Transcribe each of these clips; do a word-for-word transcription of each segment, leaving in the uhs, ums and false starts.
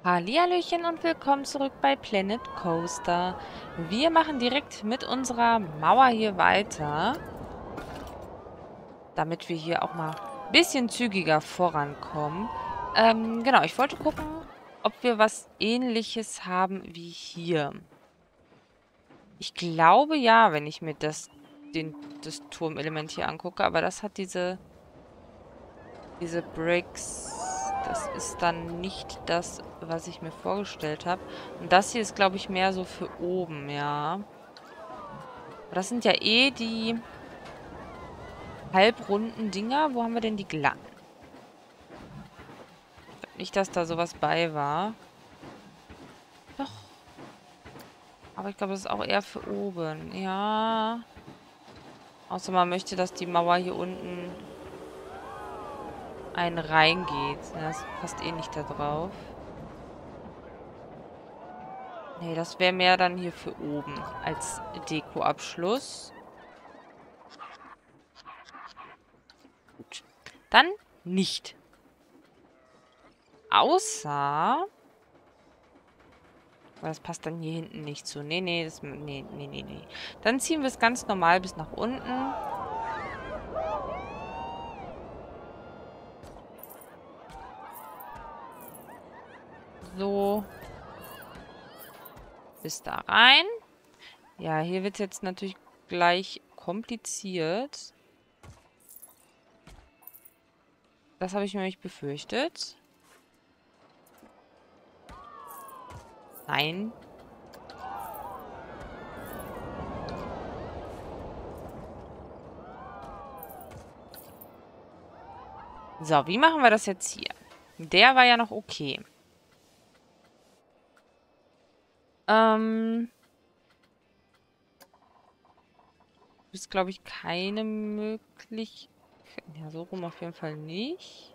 Hallihallöchen und willkommen zurück bei Planet Coaster. Wir machen direkt mit unserer Mauer hier weiter, damit wir hier auch mal ein bisschen zügiger vorankommen. Ähm, genau, ich wollte gucken, ob wir was Ähnliches haben wie hier. Ich glaube ja, wenn ich mir das, den, das Turmelement hier angucke, aber das hat diese, diese Bricks. Das ist dann nicht das, was ich mir vorgestellt habe. Und das hier ist, glaube ich, mehr so für oben, ja. Aber das sind ja eh die halbrunden Dinger. Wo haben wir denn die glatten? Ich glaube nicht, dass da sowas bei war. Doch. Aber ich glaube, das ist auch eher für oben. Ja. Außer man möchte, dass die Mauer hier unten einen reingeht. Das passt eh nicht da drauf. Nee, das wäre mehr dann hier für oben als Dekoabschluss. Gut. Dann nicht. Außer... Aber das passt dann hier hinten nicht zu. Nee, nee, das... Nee, nee, nee, nee. Dann ziehen wir es ganz normal bis nach unten. So. Bis da rein. Ja, hier wird es jetzt natürlich gleich kompliziert. Das habe ich mir nämlich befürchtet. Nein. So, wie machen wir das jetzt hier? Der war ja noch okay. Ähm... Ist, glaube ich, keine Möglichkeit. Ja, so rum auf jeden Fall nicht.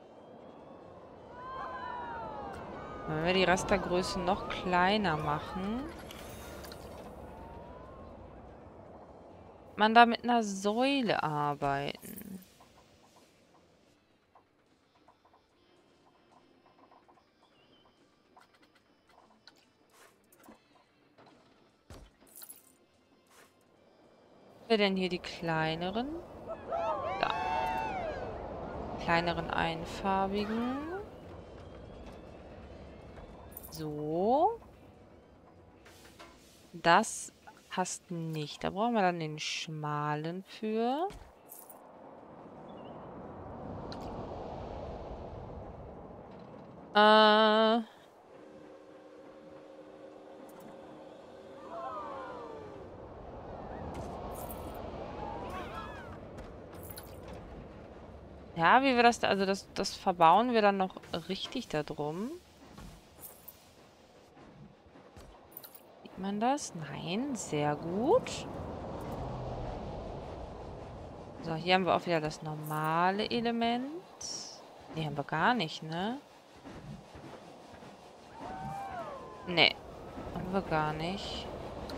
Wenn wir die Rastergröße noch kleiner machen, man da mit einer Säule arbeiten. Haben wir denn hier die kleineren? Da. Kleineren einfarbigen. So. Das passt nicht. Da brauchen wir dann den schmalen für. Äh... Ja, wie wir das da, also das, das verbauen wir dann noch richtig da drum. Sieht man das? Nein, sehr gut. So, hier haben wir auch wieder das normale Element. Ne, haben wir gar nicht, ne? Ne, haben wir gar nicht.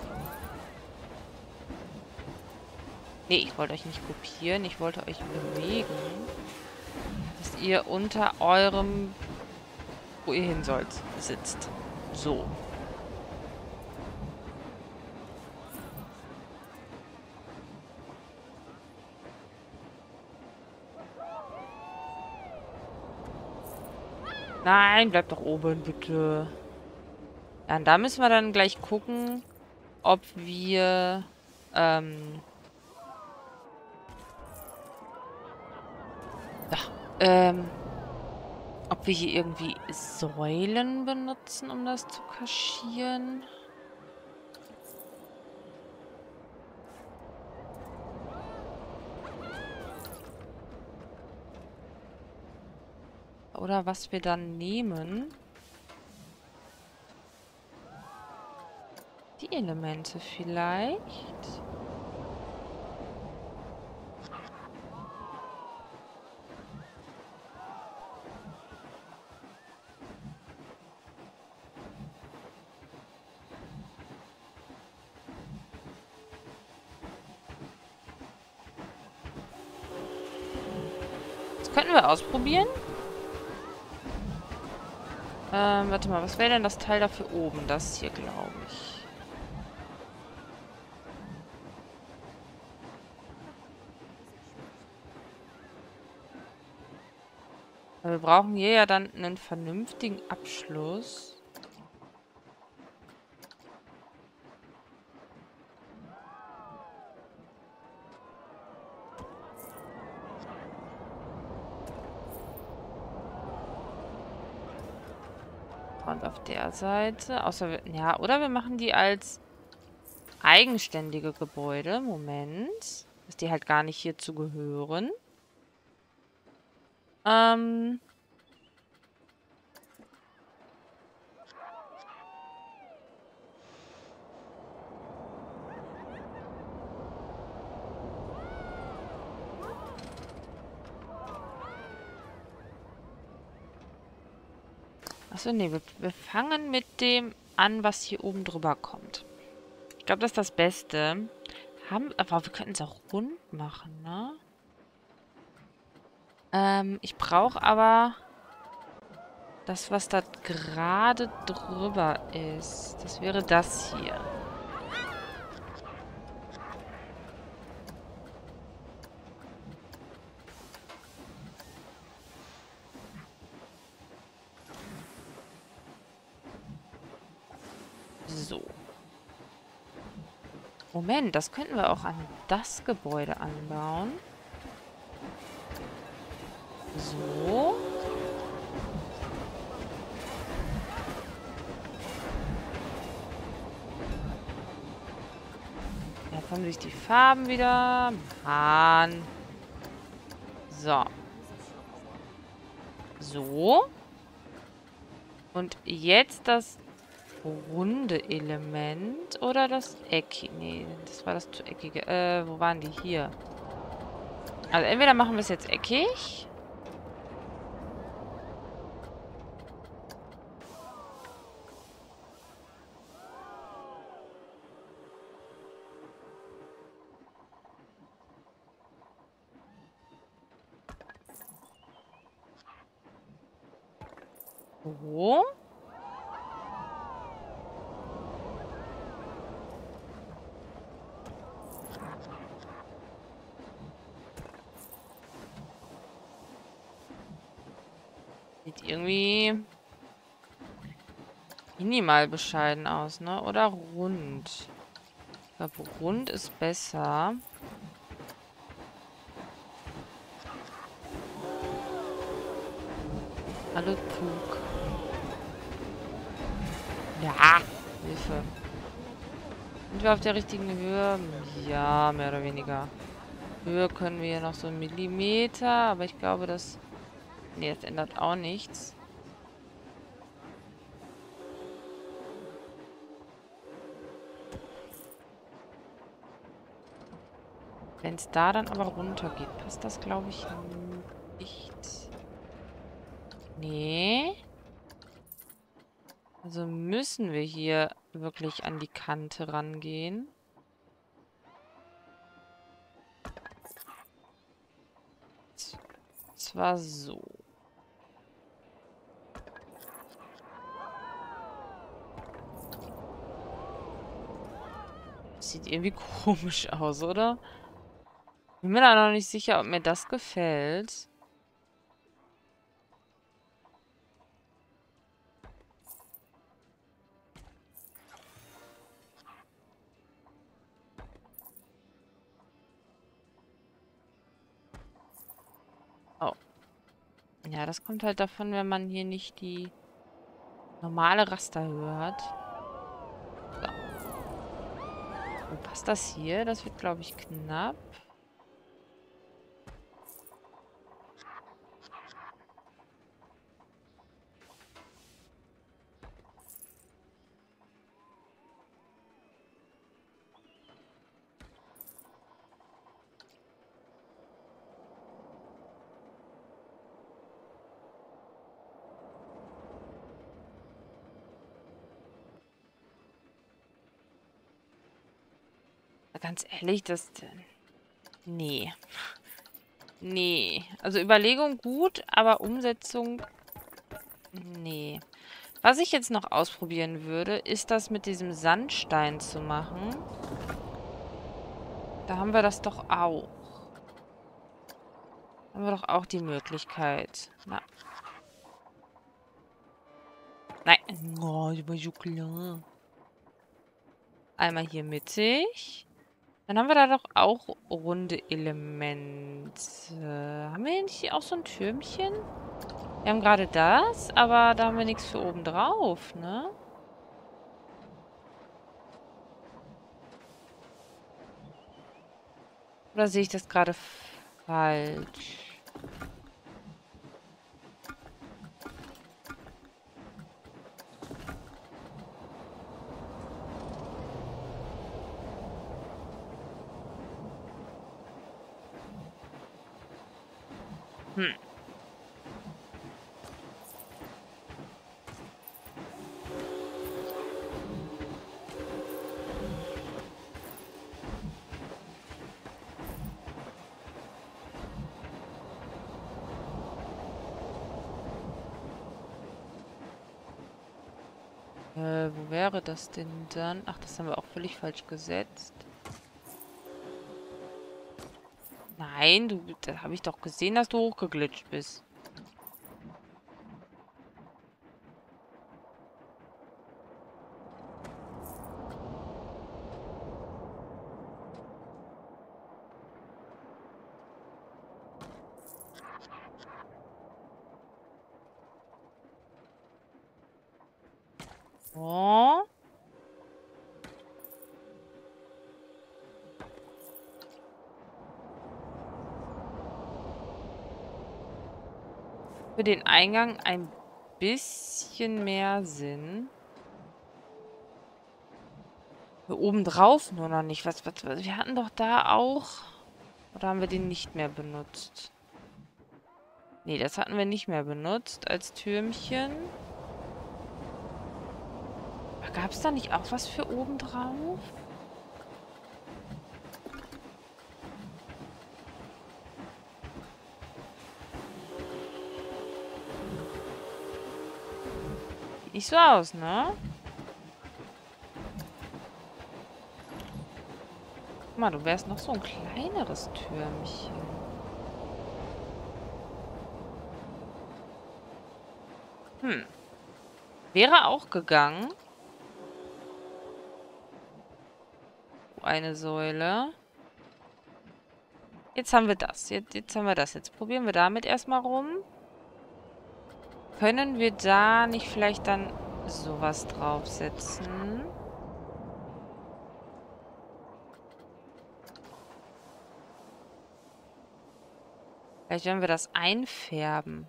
Ne, ich wollte euch nicht kopieren, ich wollte euch bewegen, dass ihr unter eurem, wo ihr hin sollt, sitzt. So. Nein, bleibt doch oben, bitte. Ja, und da müssen wir dann gleich gucken, ob wir, ähm... Ja, ähm... ob wir hier irgendwie Säulen benutzen, um das zu kaschieren. Oder was wir dann nehmen. Die Elemente vielleicht. Das könnten wir ausprobieren. Ähm, warte mal, was wäre denn das Teil da für oben? Das hier, glaube ich. Weil wir brauchen hier ja dann einen vernünftigen Abschluss. Und auf der Seite, außer wir, ja, oder wir machen die als eigenständige Gebäude. Moment. Dass die halt gar nicht hierzu gehören. Ähm. Achso, nee, wir, wir fangen mit dem an, was hier oben drüber kommt. Ich glaube, das ist das Beste. Haben, aber wir könnten es auch rund machen, ne? Ähm, ich brauche aber das, was da gerade drüber ist. Das wäre das hier. So. Moment, das könnten wir auch an das Gebäude anbauen. So. Jetzt haben sich die Farben wieder. Mann. So. So. Und jetzt das runde Element oder das eckige. Nee, das war das zu eckige. Äh, wo waren die? Hier. Also entweder machen wir es jetzt eckig. So. Sieht irgendwie minimal bescheiden aus, ne? Oder rund. Ich glaube, rund ist besser. Hallo, Pug. Ja, Hilfe. Sind wir auf der richtigen Höhe? Ja, mehr oder weniger. Höhe können wir ja noch so einen Millimeter, aber ich glaube, das... Nee, das ändert auch nichts. Wenn es da dann aber runter geht, passt das, glaube ich, nicht. Nee. Also müssen wir hier wirklich an die Kante rangehen. Zwar so. Sieht irgendwie komisch aus, oder? Bin mir da noch nicht sicher, ob mir das gefällt. Oh. Ja, das kommt halt davon, wenn man hier nicht die normale Rasterhöhe hat. So. Wo passt das hier? Das wird, glaube ich, knapp. Ganz ehrlich, das... Nee. Nee. Also Überlegung gut, aber Umsetzung... Nee. Was ich jetzt noch ausprobieren würde, ist das mit diesem Sandstein zu machen. Da haben wir das doch auch. Da haben wir doch auch die Möglichkeit. Na. Nein. Oh, das war so klar. Einmal hier mittig. Dann haben wir da doch auch runde Elemente. Haben wir hier nicht auch so ein Türmchen? Wir haben gerade das, aber da haben wir nichts für oben drauf, ne? Oder sehe ich das gerade falsch? Hm. Äh, wo wäre das denn dann? Ach, das haben wir auch völlig falsch gesetzt. Nein, du, da habe ich doch gesehen, dass du hochgeglitscht bist. Oh. Für den Eingang ein bisschen mehr Sinn. Für obendrauf nur noch nicht. Was, was, was, wir hatten doch da auch... Oder haben wir den nicht mehr benutzt? Nee, das hatten wir nicht mehr benutzt als Türmchen. Gab es da nicht auch was für obendrauf? Sieht nicht so aus, ne? Guck mal, du wärst noch so ein kleineres Türmchen. Hm. Wäre auch gegangen. Eine Säule. Jetzt haben wir das. Jetzt, jetzt haben wir das. Jetzt probieren wir damit erstmal rum. Können wir da nicht vielleicht dann sowas draufsetzen? Vielleicht werden wir das einfärben.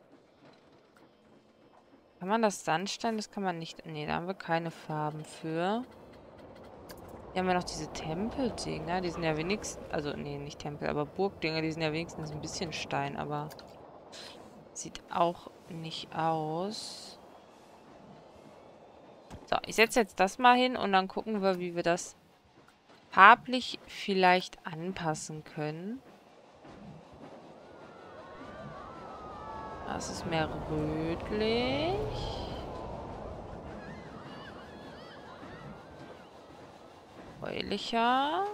Kann man das Sandstein? Das kann man nicht... Nee, da haben wir keine Farben für. Hier haben wir noch diese Tempeldinger. Die sind ja wenigstens... Also, nee, nicht Tempel, aber Burgdinger. Die sind ja wenigstens ein bisschen Stein, aber... Sieht auch nicht aus. So, ich setze jetzt das mal hin und dann gucken wir, wie wir das farblich vielleicht anpassen können. Das ist mehr rötlich. Bläulicher.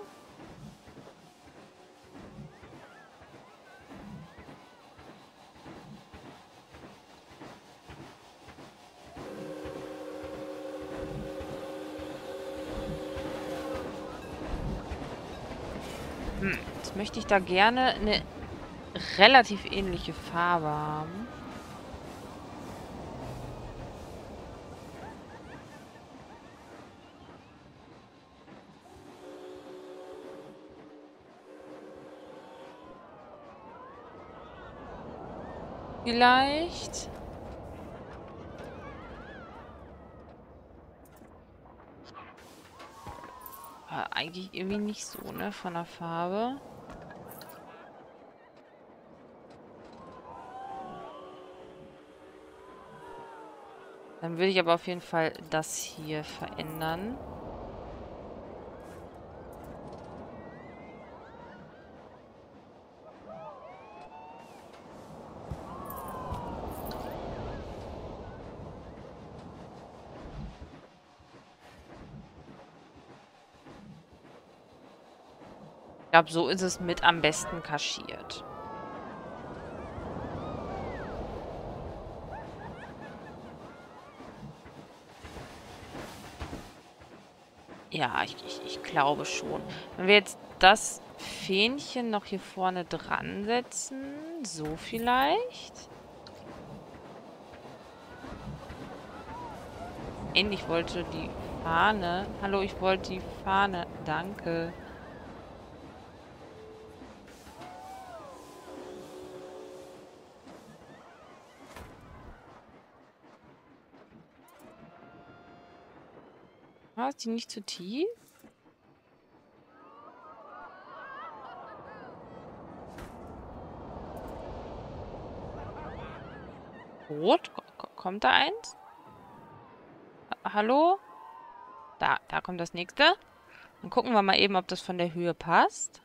Hm, jetzt möchte ich da gerne eine relativ ähnliche Farbe haben. Vielleicht. Aber eigentlich irgendwie nicht so, ne? Von der Farbe. Dann würde ich aber auf jeden Fall das hier verändern. Ich glaube, so ist es mit am besten kaschiert. Ja, ich, ich, ich glaube schon. Wenn wir jetzt das Fähnchen noch hier vorne dran setzen, so vielleicht. Ähnlich wollte die Fahne. Hallo, ich wollte die Fahne. Danke. War die nicht zu tief? Rot? Ko- ko- Kommt da eins? Ha- Hallo? Da, da kommt das nächste. Dann gucken wir mal eben, ob das von der Höhe passt.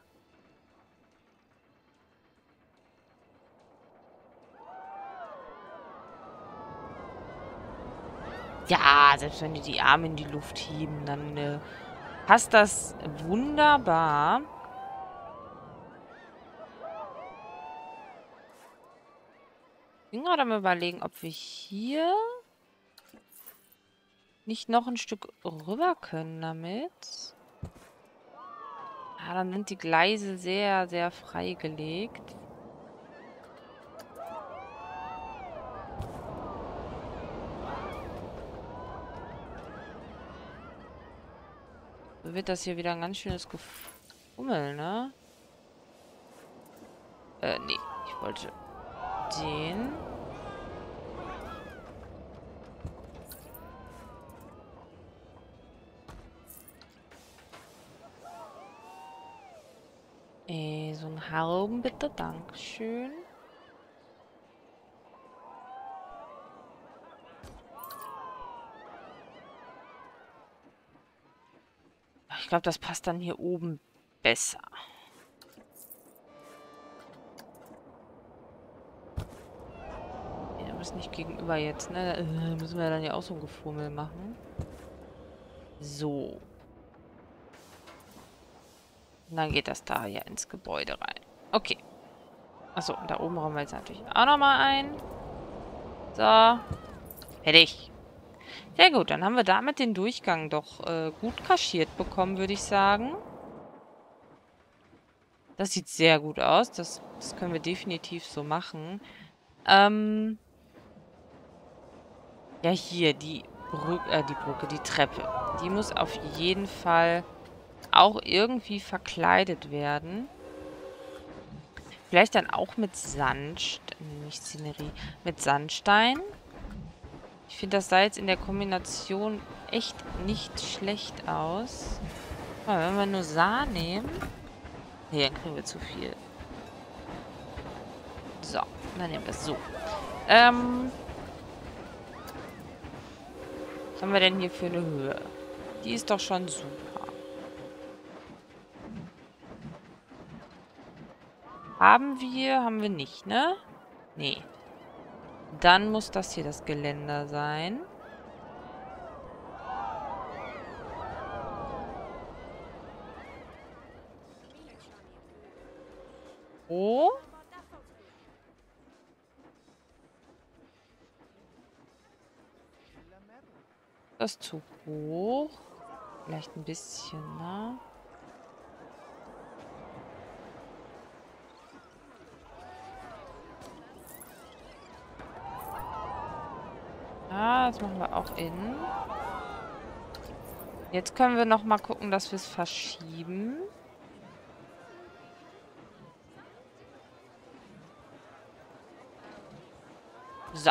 Ja, selbst wenn die die Arme in die Luft heben, dann äh, passt das wunderbar. Ich bin gerade am Überlegen, ob wir hier nicht noch ein Stück rüber können damit. Ja, dann sind die Gleise sehr, sehr freigelegt. So wird das hier wieder ein ganz schönes Gefummel, ne? Äh, nee. Ich wollte den. Äh, so einen halben bitte. Dankeschön. Ich glaube, das passt dann hier oben besser. Ja, muss nicht gegenüber jetzt, ne? Äh, müssen wir dann ja auch so ein Gefummel machen. So. Und dann geht das da ja ins Gebäude rein. Okay. Achso, und da oben räumen wir jetzt natürlich auch nochmal ein. So. Fertig. Sehr gut, dann haben wir damit den Durchgang doch äh, gut kaschiert bekommen, würde ich sagen. Das sieht sehr gut aus. Das, das können wir definitiv so machen. Ähm, ja, hier, die Brücke, äh, die Brücke, die Treppe. Die muss auf jeden Fall auch irgendwie verkleidet werden. Vielleicht dann auch mit Sandstein, nicht Szenerie, mit Sandstein. Ich finde, das sah jetzt in der Kombination echt nicht schlecht aus. Aber wenn wir nur Saar nehmen... Nee, dann kriegen wir zu viel. So, dann nehmen wir es so. Ähm... Was haben wir denn hier für eine Höhe? Die ist doch schon super. Haben wir? Haben wir nicht, ne? Nee. Dann muss das hier das Geländer sein. Oh. Das ist zu hoch. Vielleicht ein bisschen, ne? Ah, das machen wir auch innen. Jetzt können wir noch mal gucken, dass wir es verschieben. So.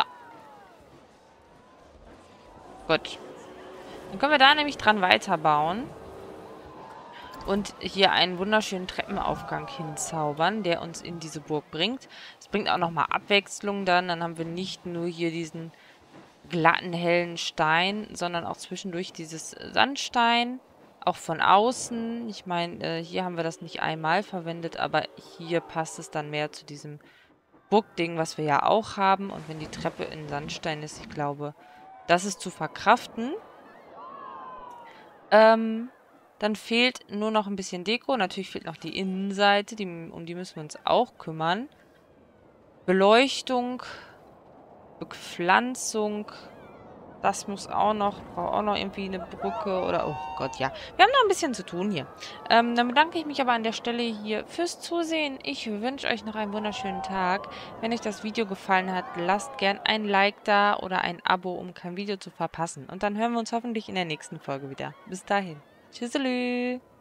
Gut. Dann können wir da nämlich dran weiterbauen. Und hier einen wunderschönen Treppenaufgang hinzaubern, der uns in diese Burg bringt. Es bringt auch nochmal Abwechslung dann. Dann haben wir nicht nur hier diesen glatten, hellen Stein, sondern auch zwischendurch dieses Sandstein. Auch von außen. Ich meine, äh, hier haben wir das nicht einmal verwendet, aber hier passt es dann mehr zu diesem Burgding, was wir ja auch haben. Und wenn die Treppe in Sandstein ist, ich glaube, das ist zu verkraften. Ähm, Dann fehlt nur noch ein bisschen Deko. Natürlich fehlt noch die Innenseite, die, um die müssen wir uns auch kümmern. Beleuchtung, Bepflanzung, das muss auch noch, braucht auch noch irgendwie eine Brücke oder, oh Gott, ja. Wir haben noch ein bisschen zu tun hier. Ähm, dann bedanke ich mich aber an der Stelle hier fürs Zusehen. Ich wünsche euch noch einen wunderschönen Tag. Wenn euch das Video gefallen hat, lasst gern ein Like da oder ein Abo, um kein Video zu verpassen. Und dann hören wir uns hoffentlich in der nächsten Folge wieder. Bis dahin. Tschüsselü.